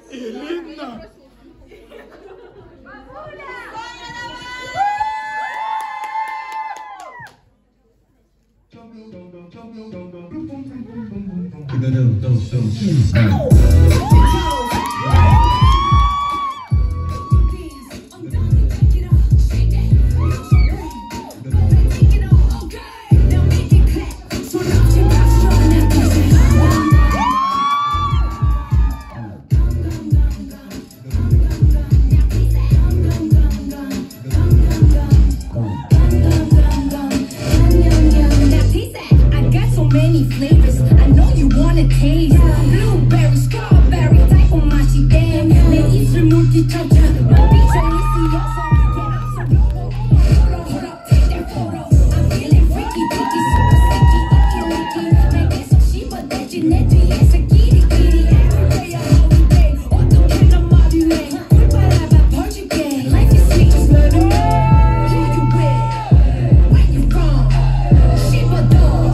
Ирина! Many flavors, I know you wanna taste. Blueberry, strawberry, type of machi gang. 내 입술 물기쳐져, 너비 재밌어. Hold up, take that photo. I'm feeling freaky, freaky, super sticky, icky, icky. 내게 속 씹어대지 내 뒤에서 끼리끼리. Every day a holiday, 어떻게 난 말을 해? 불바라봐 퍼줄게. Life is sweet, just murder me. Who you with? Where you from? 씹어도.